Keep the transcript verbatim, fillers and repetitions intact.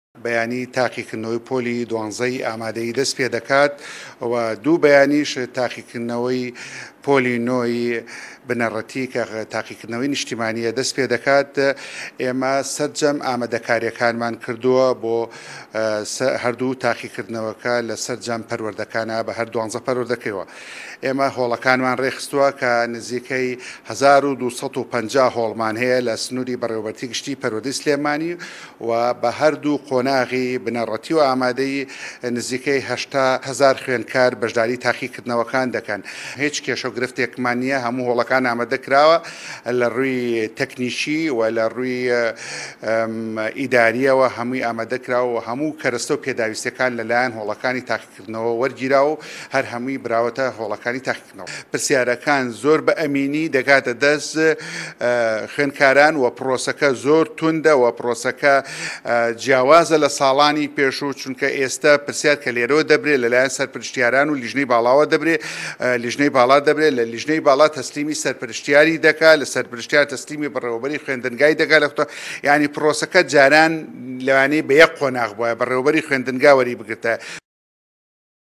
بەیانی تاقیکردنەوەی پۆلی دوانزەی ئامادەیی دەست پێ دەکات و دوو بەیانیش تاقیکردنەوەی پۆلی نۆی بنەڕەتی کە تاقیکردنەوەی نیشتیمانیە دەست پێ دەکات. ئێمە سەرجەم ئامادەکاریەکانمان کردووە بۆ هەردوو تاقیکردنەوەکە لە سەرجەم پەروەردەکانە بە هەر دوانزە پەروەردەکەیەوە. ئێمە هۆڵەکانمان ڕێخستووە کە نزیکەی هەزار و دوو سەد و پەنجا هۆڵمان هەیە لە سنووری بەڕێوەبەرتی گشتی پەروەردەی سلێمانی و بە هەردوو قۆناغی بنەڕەتی و ئامادەی نزیکەی هەشتا هەزار خوێندکار بەشداری تاقیکردنەوەکان دەکەن. هیچ کێشە و گرفتێکمان نییە، هەموو هۆڵەکان ئامادەکراوە لە ڕووی تەکنیکی و لە ڕووی ئیداریەوە هەمووی ئامادەکراوە و هەموو کەرەستە و پێداویستەکان لەلایەن هۆڵەکانی تاقیکردنەوە وەرگیرا و هەر هەمووی براوەتە هۆڵەکانی تاقیکردنەوە. پرسیارەکان زۆر بە ئەمینی دەگاتە دەست خوێندکاران و پرۆسەکە زۆر توندە و پرۆسەکە جیاوازە لە ساڵانی پێشوو، چونکە ئێستا پرسیار کە لێرەوە دەبرێت لەلایەن سەرپرشتیاران و لیژنەی باڵاوە دەبرێت لیژنەی باڵا دەبرێت لە لیژنەی باڵا تەسلیمی سەرپرشتیاری دەکات، لە سەرپرشتیار تەسلیمی بەڕێوەبەری خوێندنگای دەکات. لە ینی پرۆسەکە جاران لەوانەیە بە یەک قۆناغ بووە بەڕێوەبەری خوێندنگا وەری بگرتە